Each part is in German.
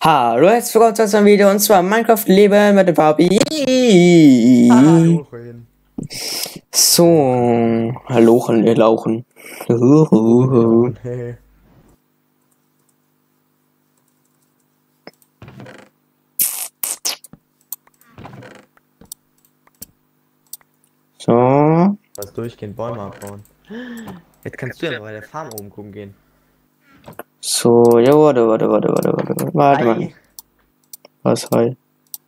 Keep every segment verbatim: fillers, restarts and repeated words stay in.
Hallo, herzlich willkommen zu unserem Video und zwar Minecraft Leben mit dem Fabi. Hallo. So, Hallochen, ihr Lauchen. Hey. So. Was durchgehend Bäume abbauen. Jetzt kannst du ja noch bei der Farm oben gucken gehen. So, ja, warte, warte, warte, warte, warte, warte, Hi. mal. Was, hi?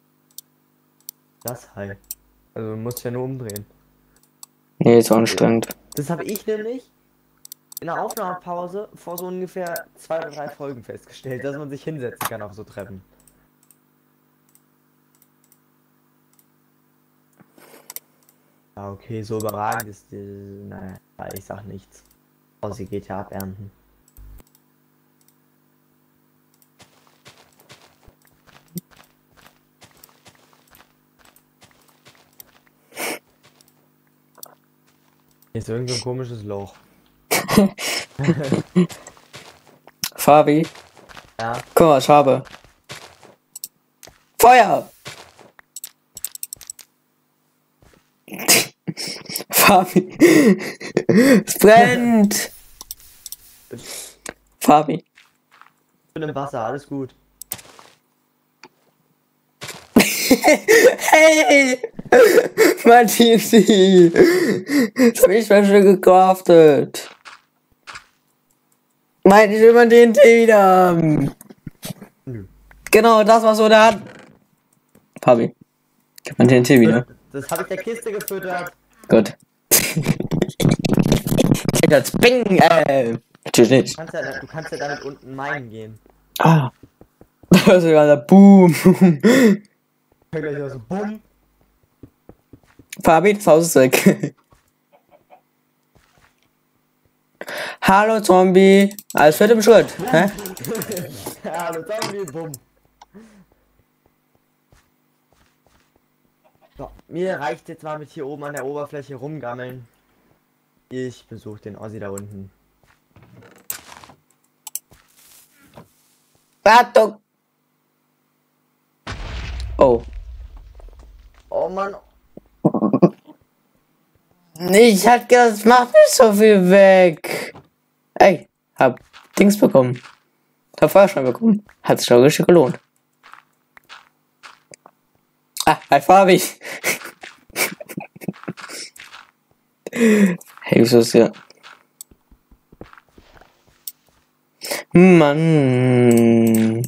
Das Hi. Also du musst ja nur umdrehen. Nee, ist anstrengend. Das habe ich nämlich in der Aufnahmepause vor so ungefähr zwei oder drei Folgen festgestellt, dass man sich hinsetzen kann auf so Treppen. Ja, okay, so überragend ist die. Naja, ich sag nichts. Oh, sie geht ja abernten. Hier ist irgend so ein komisches Loch. Fabi? Ja. Guck mal, ich habe. Feuer! Fabi! Es brennt! Fabi! Ich bin im Wasser, alles gut. Hey! Martin, sie! Das hab ich mal schon gecraftet. Nein, ich will mal den Tee wieder haben. Nö. Genau, das war so da. Fabi. Gib mal den Tee wieder. Das habe ich der Kiste gefüttert. Gut. Das Bing, äh. Natürlich Du nicht. kannst ja, du kannst ja damit unten meinen gehen. Ah. Das ist sogar der Boom. Ich hör gleich so bumm. Fabi, das Haus ist weg. Hallo Zombie. Alles wird im Schritt. Hä? Hallo Zombie, bumm. So, mir reicht jetzt mal mit hier oben an der Oberfläche rumgammeln. Ich besuche den Ossi da unten. Achtung. Oh. Oh Mann. Ich hab gedacht, das macht nicht so viel weg. Ey, hab Dings bekommen. Hab Feuerstein bekommen. Hat sich doch richtig gelohnt. Ah, hi Fabi. Hey, wieso ist ja. Mann.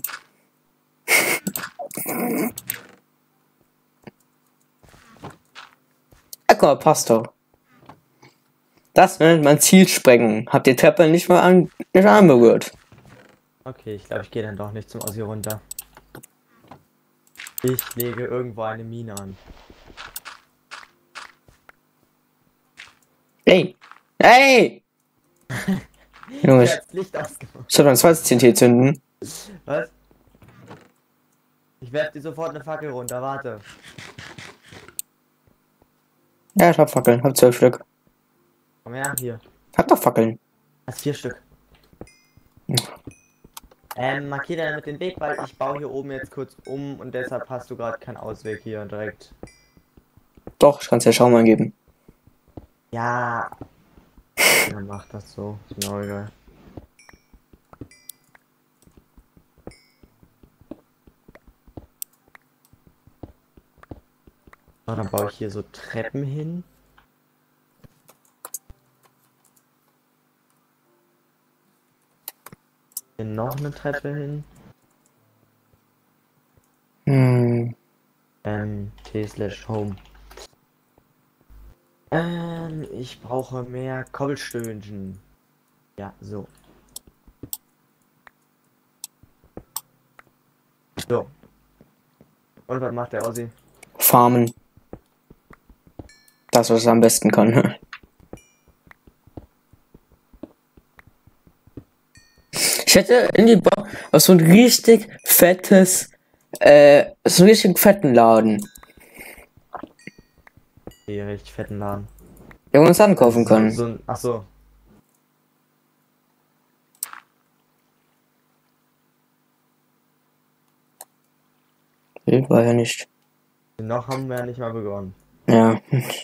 Ah, guck mal, passt doch. Das nennt man Zielsprengung. Habt ihr Treppe nicht mal an, nicht anberührt. Okay, ich glaube, ich gehe dann doch nicht zum Ossi runter. Ich lege irgendwo eine Mine an. Hey! Hey! Junge, Ich ich hab das Licht ausgemacht. soll mein zweites T N T zünden. Was? Ich werf dir sofort eine Fackel runter, warte. Ja, ich hab Fackeln. Hab zwölf Stück. Komm her, hier. Hab doch Fackeln. Hast vier Stück. Ähm, markiere damit den Weg, weil ich baue hier oben jetzt kurz um und deshalb hast du gerade keinen Ausweg hier direkt. Doch, ich kann's ja Schaum angeben. Ja. Dann mach das so. Ist mir auch egal. So, dann baue ich hier so Treppen hin. Hier noch eine Treppe hin. Hm. Ähm, T slash home. Ähm, ich brauche mehr Kobbelstöhnchen. Ja, so. So. Und was macht der Ossi? Farmen. Das, was er am besten kann. Ich hätte in die Bau aus so ein richtig fettes, äh, so einen richtig fetten Laden. Hier richtig fetten Laden. Der wir uns ankaufen So, können. so ein, ach so. Bild war ja nicht. Noch haben wir ja nicht mal begonnen. Ja.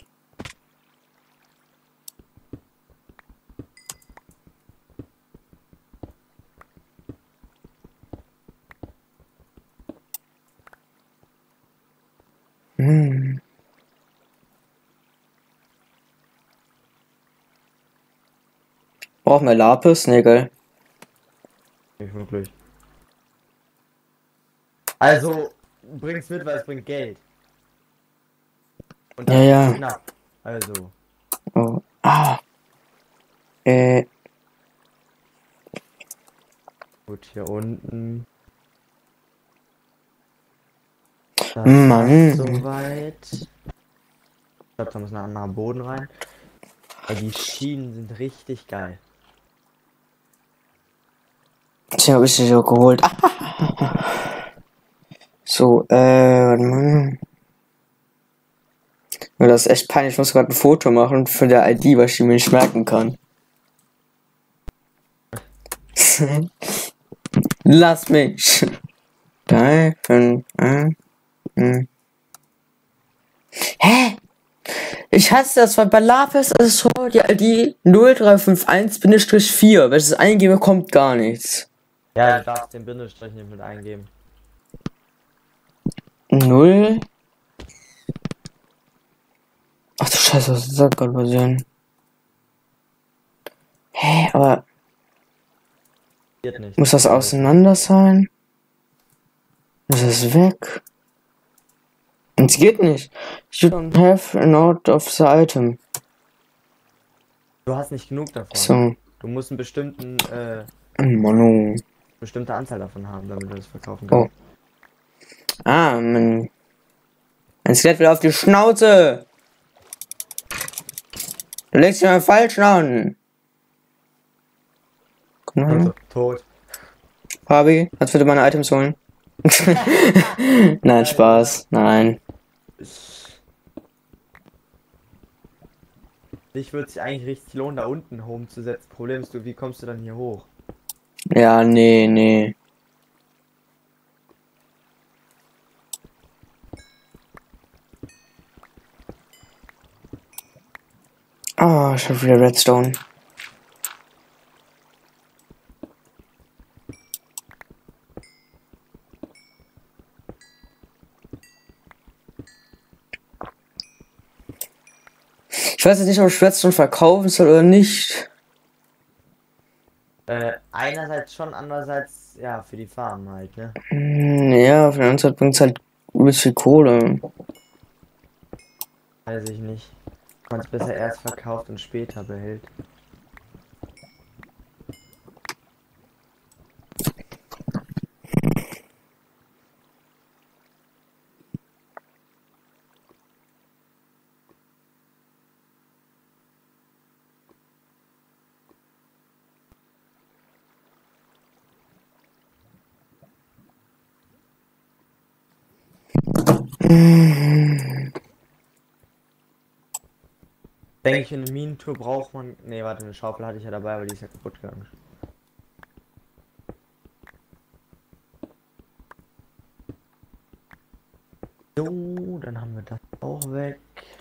Hm. Brauchen wir Lapis? Nee, geil. Nicht wirklich. Also, bring's mit, weil es bringt Geld. Und Ja, das ja. ist knapp. Also. Oh. Ah. Äh. Gut, hier unten. Das Mann. passt soweit. Ich glaube, da muss ein anderer Boden rein. Ey, die Schienen sind richtig geil. Ich habe ich so geholt. So, äh, warte mal. Ja, das ist echt peinlich. Ich muss gerade ein Foto machen für der I D, was ich mir nicht merken kann. Lass mich. Drei, fünf, eins, hm. Hä? Ich hasse das, weil bei Lapis ist es so, die I D null drei fünf eins vier. Wenn ich das eingebe, kommt gar nichts. Ja, du darfst den Bindestrich nicht mit eingeben. Null. Ach du Scheiße, was ist das gerade passiert? Hä, aber Geht nicht. muss das auseinander sein? Muss das weg? Und es geht nicht. You don't have a note of the item. Du hast nicht genug davon. So. Du musst einen bestimmten, äh, Manu. bestimmte Anzahl davon haben, damit du das verkaufen Oh. kannst. Ah, mein. Mein Skelett will auf die Schnauze. Du legst dich mal falsch an. Also, tot. Fabi, kannst du bitte meine Items holen? Nein, Spaß. Nein. Ich würde sich eigentlich richtig lohnen, da unten home zu setzen. Problem ist, du, wie kommst du dann hier hoch? Ja, nee, nee. Ah, oh, ich hab wieder Redstone. Ich weiß jetzt nicht, ob ich Redstone verkaufen soll oder nicht. Äh, einerseits schon, andererseits, ja, für die Farm halt, ne? Hm, ja, auf der anderen Seite bringt es halt übelst viel Kohle. Weiß ich nicht. Man es besser erst verkauft und später behält. Denke ich, in eine Minentour braucht man. Ne, warte, eine Schaufel hatte ich ja dabei, aber die ist ja kaputt gegangen. So, dann haben wir das auch weg.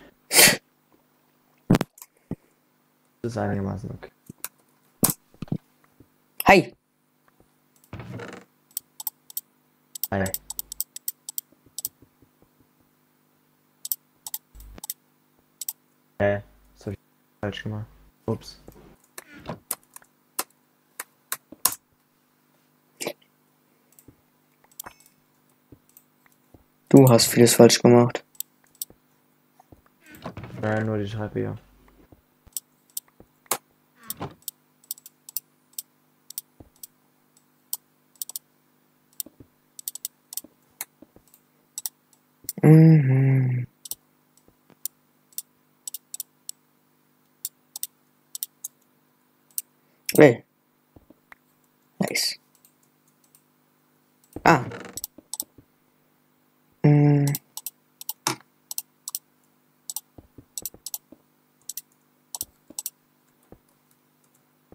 Das ist einigermaßen okay. Hi! Hi. Äh, das hab ich falsch gemacht. Ups. Du hast vieles falsch gemacht. Nein, nur die Scheibe hier. Mhm. Hey. Nice. Ah. Mhm.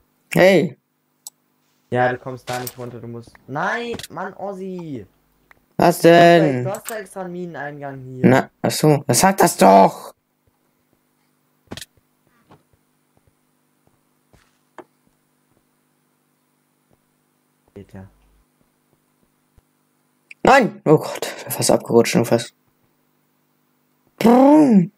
Hey. Ja, du kommst da nicht runter, du musst. Nein, Mann, Ossi! Was Du denn? hast da extra einen Mineneingang hier. Na, achso, sag das doch! Geht ja. Nein! Oh Gott, fast abgerutscht und fast. Brumm.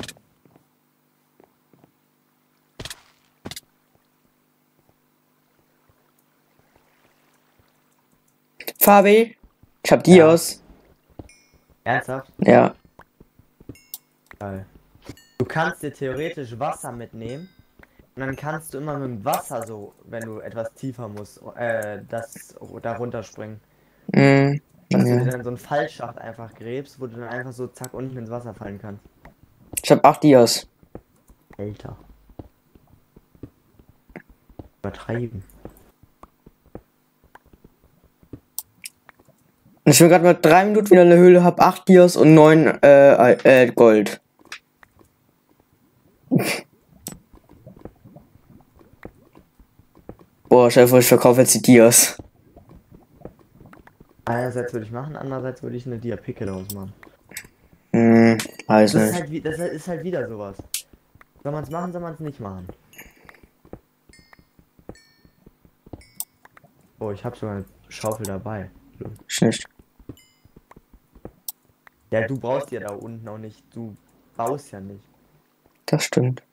Fabi, ich hab Dios. Ernsthaft? Ja. Geil. Du kannst dir theoretisch Wasser mitnehmen und dann kannst du immer mit dem Wasser so, wenn du etwas tiefer musst, äh, das da runterspringen. Mm, Dass du ja. dir dann so einen Fallschacht einfach gräbst, wo du dann einfach so zack unten ins Wasser fallen kannst. Ich hab acht Dios. Alter. Übertreiben. Ich bin gerade mal drei Minuten wieder in der Höhle, hab acht Dios und neun äh, äh, Gold. Boah, Chef, ich verkaufe jetzt die Dios. Einerseits würde ich machen, andererseits würde ich eine Dia-Picke daraus machen. Hm, weiß Das ist nicht. halt, wie- das ist halt wieder sowas. Soll man es machen, soll man es nicht machen. Oh, ich habe sogar eine Schaufel dabei. Ich nicht. Ja, du brauchst ja da unten auch nicht. Du baust ja nicht. Das stimmt.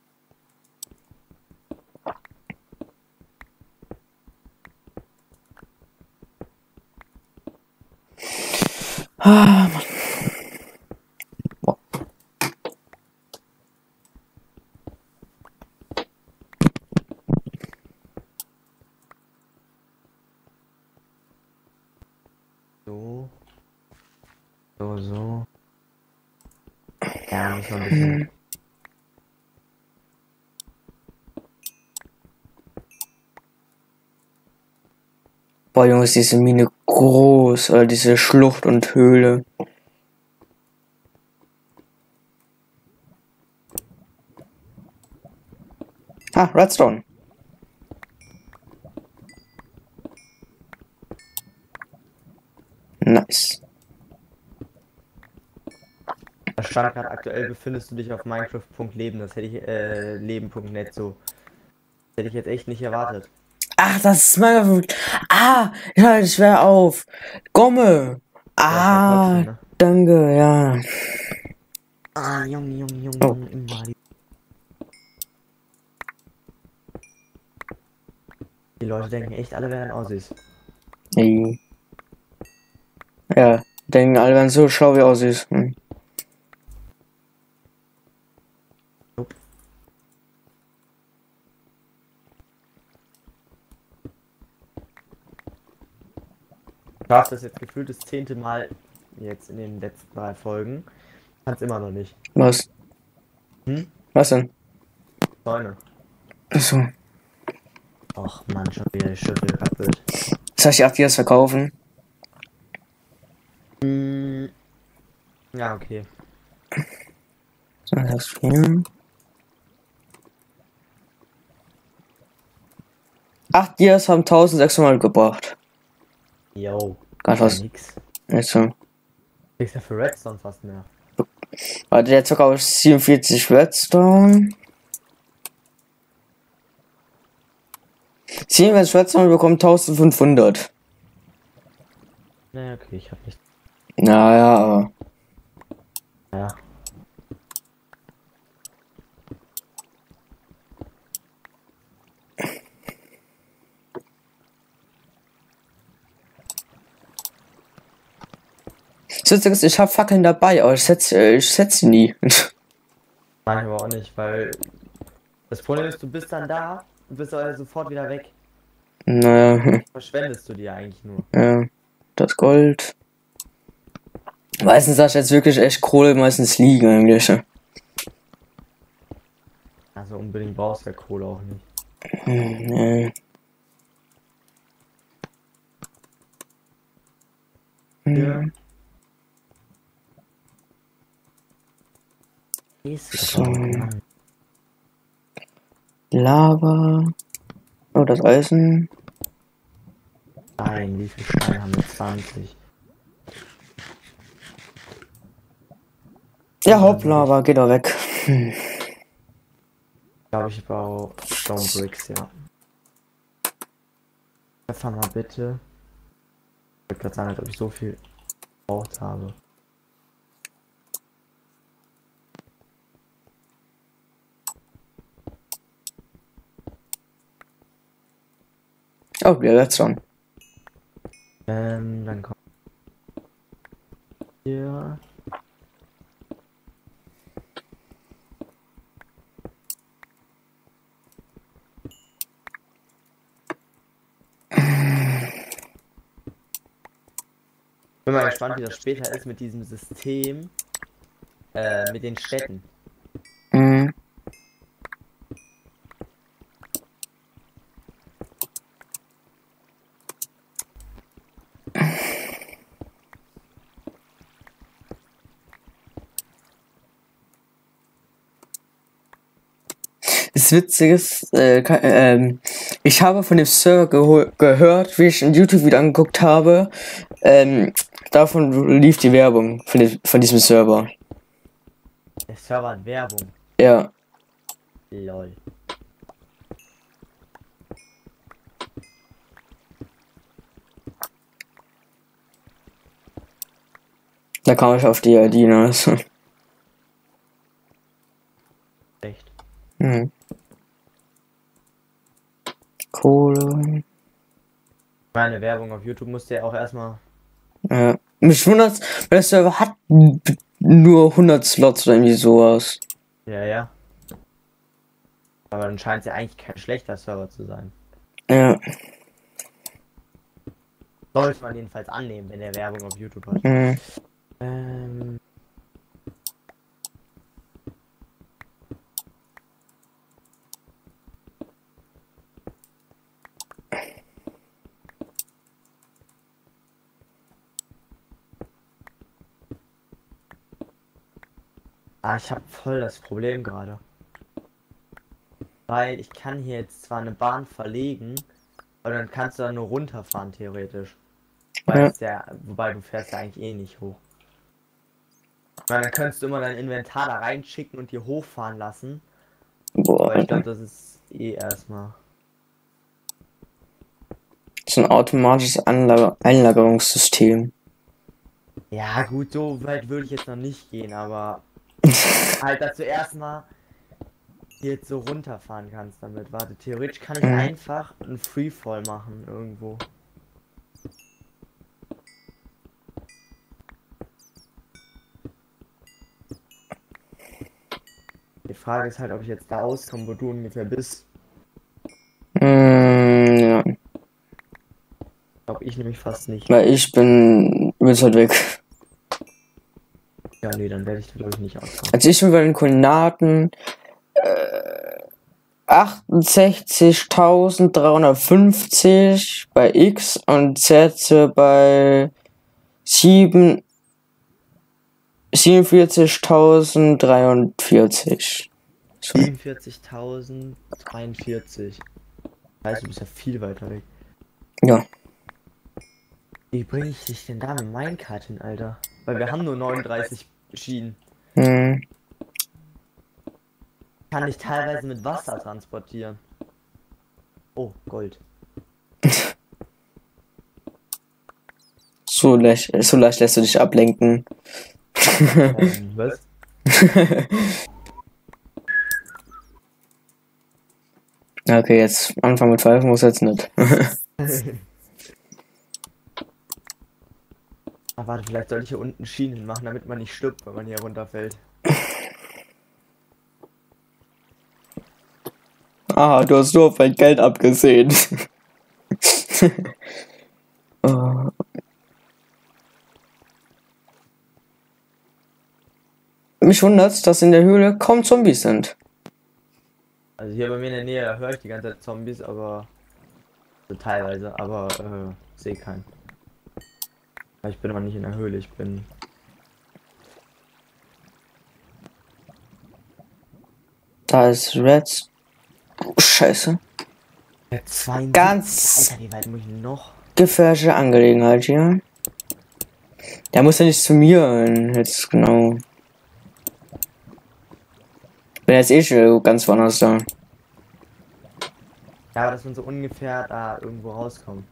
Ah, Mann. Boah. So. So, so. Ja, muss noch ein bisschen. Hm. Boah, Junge, ist diese Mine groß, oder diese Schlucht und Höhle. Ah, Redstone. Nice. Da stand gerade aktuell befindest du dich auf Minecraft.leben. Das hätte ich, äh, leben.net so. Das hätte ich jetzt echt nicht erwartet. Ach, das ist Minecraft. Ah, ja, ich wäre auf. Gomme. Ja, Ah, trotzdem, ne? danke, ja. Ah, Junge, Junge, Junge, Oh. Junge, immer die. Die Leute denken echt, alle wären Aussies. Hey. Ja, denken alle werden so schlau wie aussieht. Hm. Nope. Ich darf das jetzt gefühlt das zehnte Mal jetzt in den letzten drei Folgen. Kann's immer noch nicht. Was? Hm? Was denn? Zäune. Achso. Och Mann, schon wieder die Schüssel kaputt. Soll ich die acht Dias verkaufen? Hm. Ja, okay. So, das hier. acht Dias haben eintausendsechshundert gebracht. Yo. Ganz Ja, was. nix. Also, Kriegst ja für Redstone fast mehr. warte, jetzt verkaufe ich siebenundvierzig Redstone. siebenundvierzig Redstone bekommen eintausendfünfhundert. Naja, okay, ich hab nicht. Naja, aber. Ja. Das ist, ich hab Fackeln dabei, aber ich setze ich setz sie nie. Nein, aber auch nicht, weil das Problem ist, du bist dann da und bist aber sofort wieder weg. Naja, Verschwendest du dir eigentlich nur. ja. Das Gold. Meistens hast du jetzt wirklich echt Kohle meistens liegen eigentlich. Also unbedingt brauchst du ja Kohle auch nicht. Hm, nee. Ja. Hm. Ist So. Mann. Lava. Oh, das Eisen. Stein, wie viel Steine haben wir? zwanzig. Ja, hoppla, aber geht doch weg. Hm. Ich glaube, ich baue Stone Bricks, ja. Pfeffer mal bitte. Ich würde gerade sagen, als ob ich so viel gebraucht habe. Oh, ja, that's on. Ähm, dann kommt hier. Ich bin mal gespannt, wie das später ist mit diesem System, äh, mit den Städten. Mhm. Das Witzige ist, äh, ka- ähm, ich habe von dem Server geho- gehört, wie ich ein YouTube-Video angeguckt habe. Ähm, davon lief die Werbung von, dem, von diesem Server. Der Server hat Werbung. Ja. Lol. Da kam ich auf die I D, ne? Echt. Mhm. Kohle. Meine Werbung auf YouTube musste ja auch erstmal. Ja. Mich wundert's, weil der Server hat n- nur hundert Slots oder irgendwie sowas. Ja, ja. Aber dann scheint es ja eigentlich kein schlechter Server zu sein. Ja. Sollte man jedenfalls annehmen, wenn er Werbung auf YouTube hat. Mhm. Ähm. Ah, ich habe voll das Problem gerade. Weil ich kann hier jetzt zwar eine Bahn verlegen, aber dann kannst du da nur runterfahren, theoretisch. Weil Ja. es ja, wobei du fährst ja eigentlich eh nicht hoch. Weil dann könntest du immer dein Inventar da reinschicken und hier hochfahren lassen. Boah, Aber ich glaube, Alter. das ist eh erstmal. So ein automatisches Anlager Einlagerungssystem. Ja, gut, so weit würde ich jetzt noch nicht gehen, aber halt, dass du erstmal hier jetzt so runterfahren kannst damit. Warte, theoretisch kann ich Mhm. einfach einen Freefall machen irgendwo. Die Frage ist halt, ob ich jetzt da auskomme, wo du ungefähr bist. Mm, ja. Glaube ich nämlich fast nicht. Weil ich bin jetzt halt weg. Ja, nee, dann werde ich da glaube ich nicht auskommen. Also ich bin bei den Koordinaten äh, achtundsechzigtausenddreihundertfünfzig bei X und Z bei sieben siebenundvierzigtausenddreiundvierzig. So. siebenundvierzigtausenddreiundvierzig. Weißt du, du bist ja viel weiter weg. Ja. Wie bringe ich dich denn da mit Minecart hin, Alter? Weil wir haben nur neununddreißig Schienen. Hm. Kann ich teilweise mit Wasser transportieren. Oh, Gold. So leicht, so leicht lässt du dich ablenken. Ähm, was? Okay, jetzt anfangen mit Pfeifen muss jetzt nicht. Ah, warte, vielleicht soll ich hier unten Schienen machen, damit man nicht stirbt, wenn man hier runterfällt. Ah, du hast nur auf mein Geld abgesehen. Oh. Mich wundert, dass in der Höhle kaum Zombies sind. Also hier bei mir in der Nähe, da höre ich die ganze Zeit Zombies, aber so teilweise, aber äh, sehe keinen. Aber ich bin noch nicht in der Höhle, ich bin. Da ist Reds. Oh, Scheiße. Ja, zweiundsiebzig. Ganz Alter, wie weit muss ich noch? gefährliche Angelegenheit hier. Der muss ja nicht zu mir hin, jetzt genau. bin jetzt eh schon ganz woanders da. Ja, aber dass man so ungefähr da irgendwo rauskommt.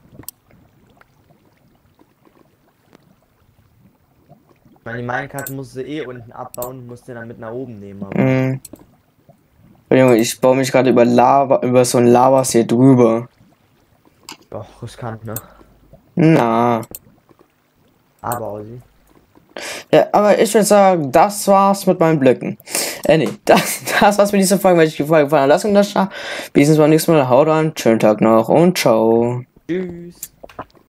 Ich meine, die Minecart musst du eh unten abbauen und musst den dann mit nach oben nehmen. Aber Mhm. Junge, ich baue mich gerade über Lava, über so ein Lavasee drüber. doch, riskant, ne? Na. Aber Aussie. Ja, aber ich würde sagen, das war's mit meinen Blöcken. Äh, nee, das, das war's mit dieser Folge. Wenn euch die Folge gefallen hat, lasst uns das da. Bis zum nächsten Mal. Haut rein, schönen Tag noch und ciao. Tschüss.